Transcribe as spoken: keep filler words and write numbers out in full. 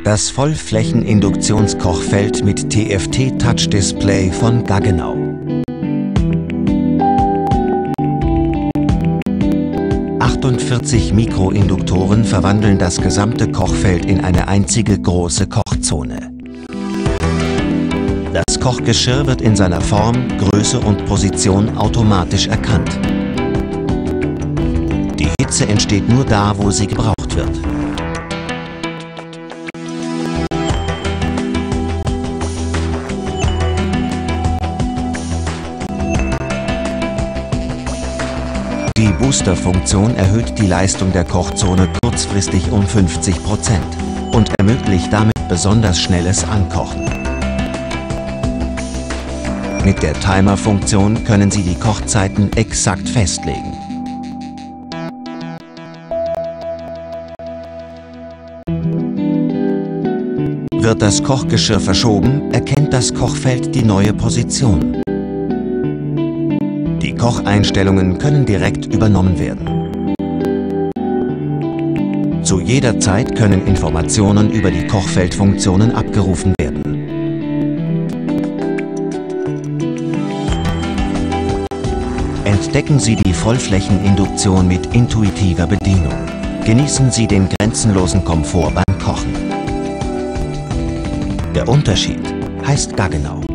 Das Vollflächen-Induktionskochfeld mit T F T-Touch-Display von Gaggenau. achtundvierzig Mikroinduktoren verwandeln das gesamte Kochfeld in eine einzige große Kochzone. Das Kochgeschirr wird in seiner Form, Größe und Position automatisch erkannt. Die Hitze entsteht nur da, wo sie gebraucht wird. Die Booster-Funktion erhöht die Leistung der Kochzone kurzfristig um fünfzig Prozent und ermöglicht damit besonders schnelles Ankochen. Mit der Timer-Funktion können Sie die Kochzeiten exakt festlegen. Wird das Kochgeschirr verschoben, erkennt das Kochfeld die neue Position. Die Kocheinstellungen können direkt übernommen werden. Zu jeder Zeit können Informationen über die Kochfeldfunktionen abgerufen werden. Entdecken Sie die Vollflächeninduktion mit intuitiver Bedienung. Genießen Sie den grenzenlosen Komfort beim Kochen. Der Unterschied heißt Gaggenau.